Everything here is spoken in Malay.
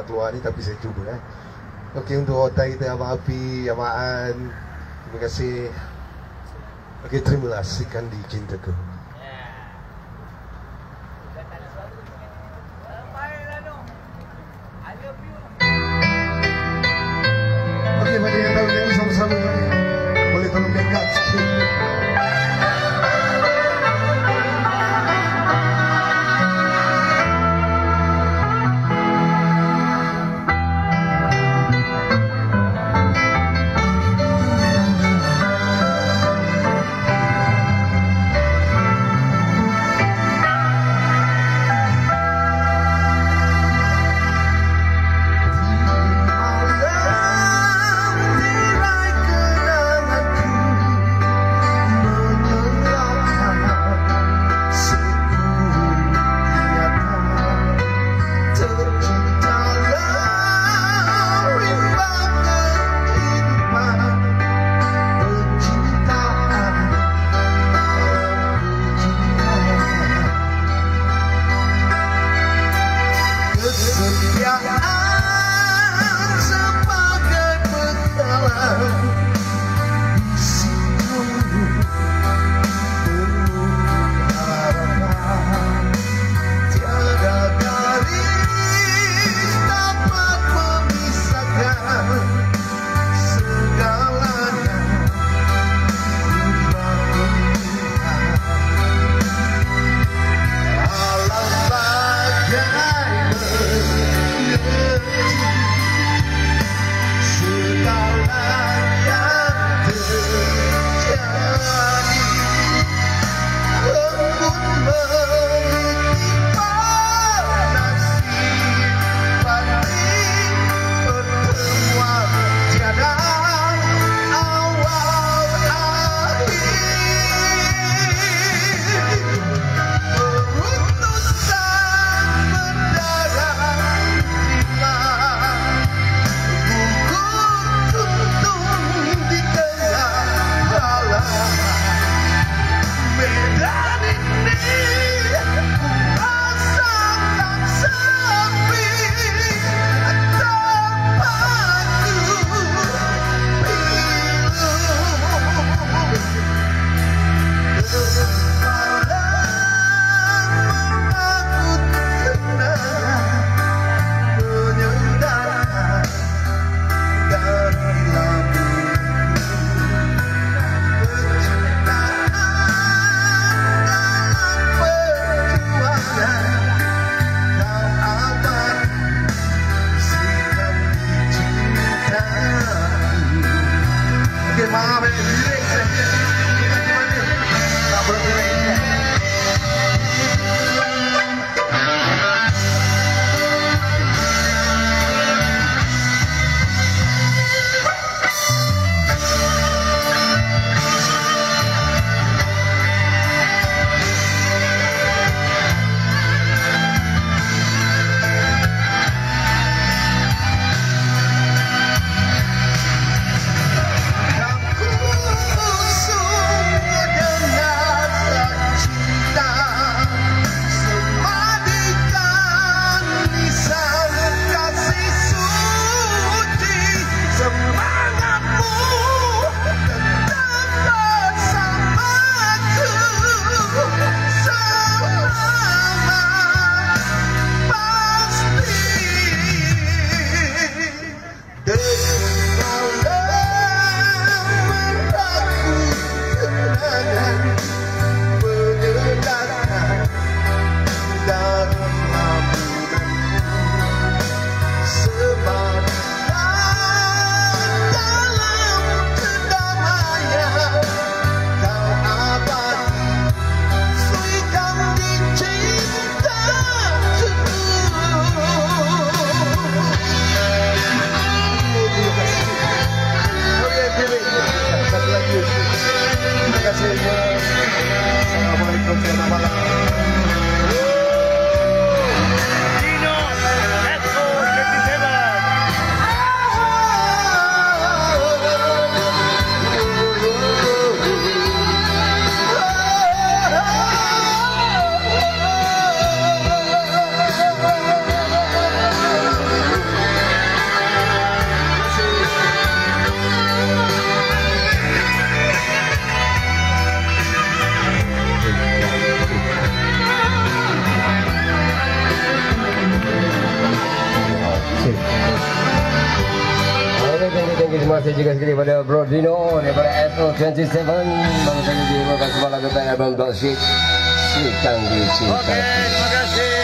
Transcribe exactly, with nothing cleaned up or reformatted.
keluar ni, tapi saya cuba eh. Okey, untuk hotel kita Abang Api, Amaan, terima kasih. Okey, terimalah si kandi cintaku. Okey, mari yang tahu nyanyi sama-sama. Boleh tolong dekat sikit. Okey, terima kasih juga sekali pada Bro Dino daripada S O dua puluh tujuh. Baru saja dibawakan sebuah lagu dari album Dog Shit, Si Kandi Cinta. Okey, terima kasih.